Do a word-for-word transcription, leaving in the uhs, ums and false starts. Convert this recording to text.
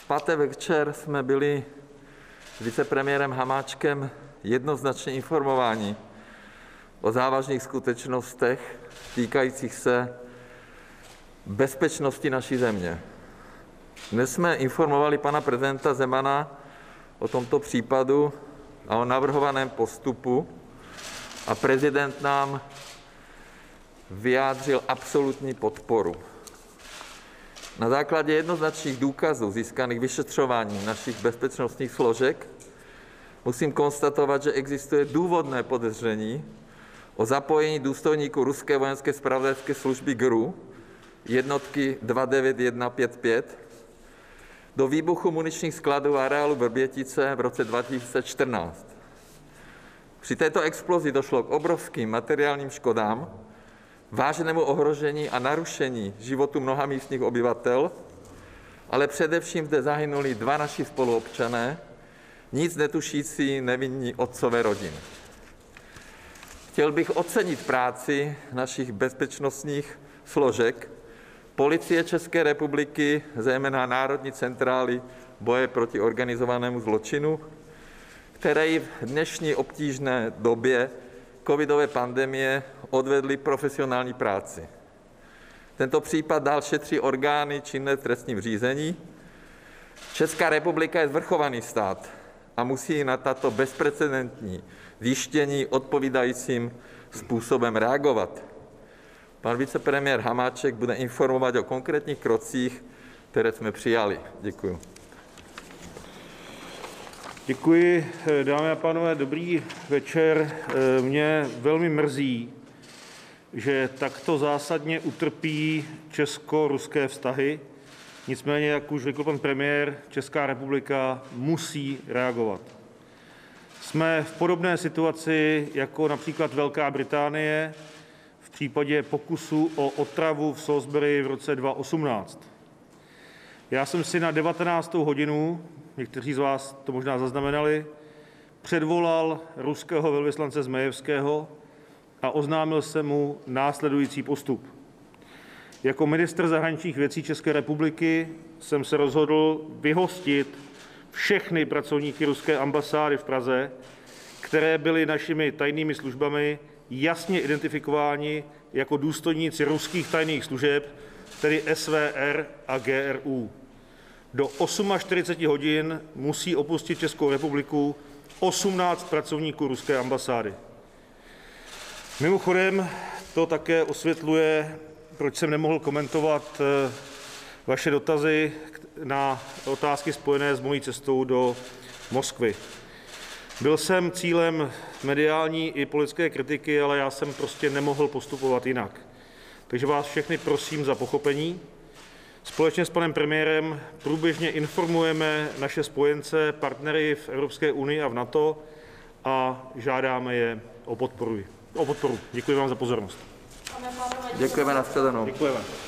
V pátek večer jsme byli s vicepremiérem Hamáčkem jednoznačně informováni o závažných skutečnostech týkajících se bezpečnosti naší země. Dnes jsme informovali pana prezidenta Zemana o tomto případu a o navrhovaném postupu a prezident nám vyjádřil absolutní podporu. Na základě jednoznačných důkazů získaných vyšetřováním našich bezpečnostních složek musím konstatovat, že existuje důvodné podezření o zapojení důstojníků ruské vojenské zpravodajské služby G R U jednotky dva devět jedna pět pět do výbuchu muničních skladů v areálu Vrbětice v roce dva tisíce čtrnáct. Při této explozi došlo k obrovským materiálním škodám, vážnému ohrožení a narušení životu mnoha místních obyvatel, ale především zde zahynuli dva naši spoluobčané, nic netušící nevinní otcové rodiny. Chtěl bych ocenit práci našich bezpečnostních složek, Policie České republiky, zejména Národní centrály boje proti organizovanému zločinu, které i v dnešní obtížné době covidové pandemie odvedly profesionální práci. Tento případ dál šetří orgány činné v trestním řízení. Česká republika je svrchovaný stát a musí na tato bezprecedentní zjištění odpovídajícím způsobem reagovat. Pan vicepremiér Hamáček bude informovat o konkrétních krocích, které jsme přijali. Děkuji. Děkuji, dámy a pánové, dobrý večer. Mě velmi mrzí, že takto zásadně utrpí česko-ruské vztahy. Nicméně, jak už řekl pan premiér, Česká republika musí reagovat. Jsme v podobné situaci jako například Velká Británie v případě pokusu o otravu v Salisbury v roce dva tisíce osmnáct. Já jsem si na devatenáctou hodinu, někteří z vás to možná zaznamenali, předvolal ruského velvyslance Zmejevského a oznámil jsem mu následující postup. Jako ministr zahraničních věcí České republiky jsem se rozhodl vyhostit všechny pracovníky ruské ambasády v Praze, které byly našimi tajnými službami jasně identifikováni jako důstojníci ruských tajných služeb, tedy S V R a G R U. Do čtyřiceti osmi hodin musí opustit Českou republiku osmnáct pracovníků ruské ambasády. Mimochodem, to také osvětluje, proč jsem nemohl komentovat vaše dotazy na otázky spojené s mojí cestou do Moskvy. Byl jsem cílem mediální i politické kritiky, ale já jsem prostě nemohl postupovat jinak. Takže vás všechny prosím za pochopení. Společně s panem premiérem průběžně informujeme naše spojence, partnery v Evropské unii a v NATO a žádáme je o podporu. O podporu. Děkuji vám za pozornost. Děkujeme, nashledanou. Děkujeme.